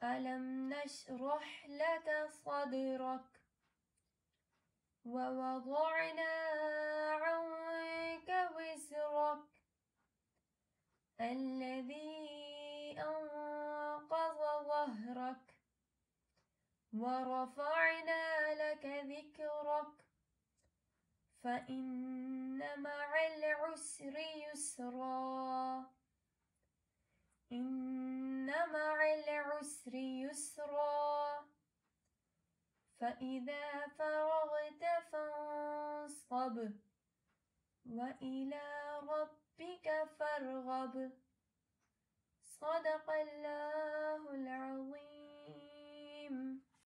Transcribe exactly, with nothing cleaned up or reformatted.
ألم نشرح لك صدرك ووضعنا عنك وزرك الذي أنقض ظهرك ورفعنا لك ذكرك فإن مع العسر يسرا إن مع العسر يسرا فإذا فرغت فانصب وإلى ربك فارغب صدق الله